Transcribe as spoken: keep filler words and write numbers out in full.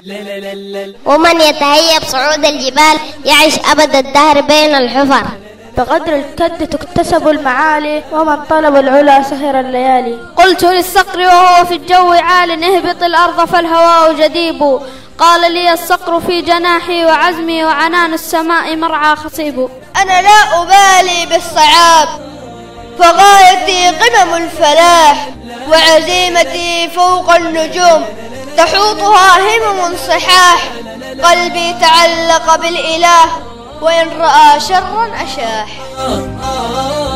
ومن يتهيب صعود الجبال يعيش أبد الدهر بين الحفر. بقدر الكد تكتسب المعالي ومن طلب العلا سهر الليالي. قلت للصقر وهو في الجو عال اهبط الأرض فالهواء جديب. قال لي الصقر في جناحي وعزمي وعنان السماء مرعى خصيب. أنا لا أبالي بالصعاب فغايتي قمم الفلاح وعزيمتي فوق النجوم تحوطها همم صحاح. قلبي تعلق بالإله وإن رأى شرا أشاح.